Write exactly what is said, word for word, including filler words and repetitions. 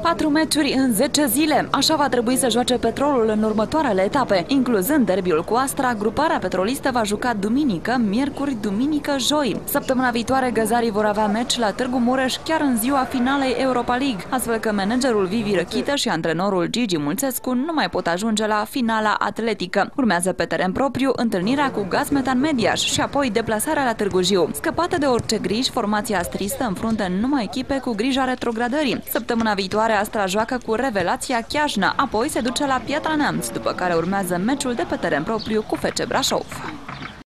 Patru meciuri în zece zile. Așa va trebui să joace Petrolul în următoarele etape. Incluzând derbiul cu Astra, gruparea petrolistă va juca duminică, miercuri, duminică, joi. Săptămâna viitoare, găzarii vor avea meci la Târgu Mureș chiar în ziua finalei Europa League, astfel că managerul Vivi Răchită și antrenorul Gigi Mulțescu nu mai pot ajunge la finala atletică. Urmează pe teren propriu întâlnirea cu Gazmetan Mediaș și apoi deplasarea la Târgu Jiu. Scăpată de orice griji, formația astristă înfruntă numai echipe cu grija retrogradării. Săptămâna viitoare Astra joacă cu Revelația Chiajna, apoi se duce la Piatra Neamț, după care urmează meciul de pe teren propriu cu F C Brașov.